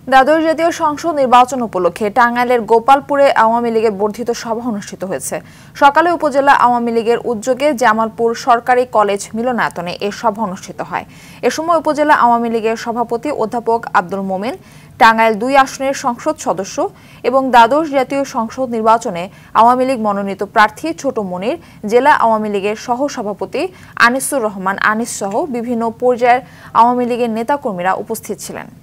দ্বাদশ জাতীয় সংসদ নির্বাচন উপলক্ষে টাঙ্গাইলের গোপালপুরে আওয়ামী লীগের বর্ধিত সভা অনুষ্ঠিত হয়েছে। সকালে উপজেলা আওয়ামী লীগের উদ্যোগে জামালপুর সরকারি কলেজ মিলনায়তনে এই সভা অনুষ্ঠিত হয়। এ সময় উপজেলা আওয়ামী লীগের সভাপতি অধ্যাপক আব্দুল মোমেন, টাঙ্গাইল 2 আসনের সংসদ সদস্য এবং দ্বাদশ জাতীয় সংসদ নির্বাচনে আওয়ামী লীগ মনোনীত প্রার্থী ছোট মনির, জেলা আওয়ামী লীগের সহ সভাপতি আনিসুর রহমান আনিস সহ বিভিন্ন পর্যায়ের আওয়ামী লীগের নেতাকর্মীরা উপস্থিত ছিলেন।